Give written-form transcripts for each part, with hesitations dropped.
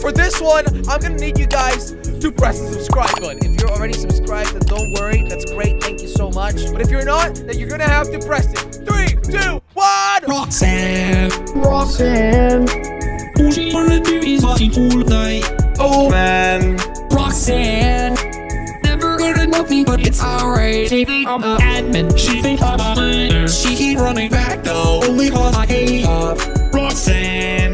for this one, I'm gonna need you guys to press the subscribe button. If you're already subscribed, then don't worry. That's great. Thank you so much. But if you're not, then you're gonna have to press it. 3, 2, 1. Roxanne. All she wanna do is party all night. Oh man. Roxanne. Never gonna love me, but it's alright. She think I'm an admin. She think I'm a minor. She keep running back though, only cause I hate her. Roxanne.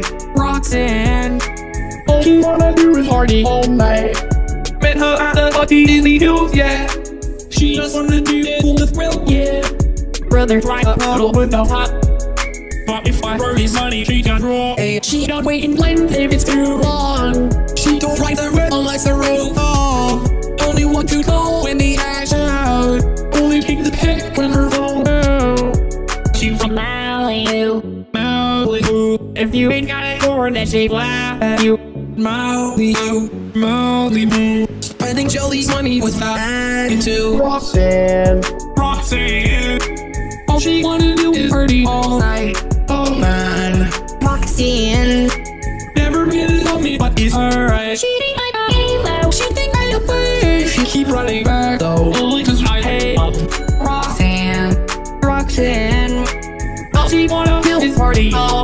All she wanna do is party all night. Met her at the party in the hills, yeah. She just wanna do it for the thrill, yeah. Brother try a bottle with no hot. But if I throw his money, she can draw. Hey, she don't wait and blend if it's too long. She don't write the red unless the road fall. Only want to go when the ash out. Only take the pick when her phone out. She from Malibu. If you ain't got it for then she laugh at you. Malibu. Spending Jolie's money without asking to. Roxanne. All she wanna do is party all night. Oh man. Roxanne. Never really love me, but it's alright. She think I'm a halo. She think I'm a bird. She keep running back though, only cause I hate Roxanne. All she wanna do is party all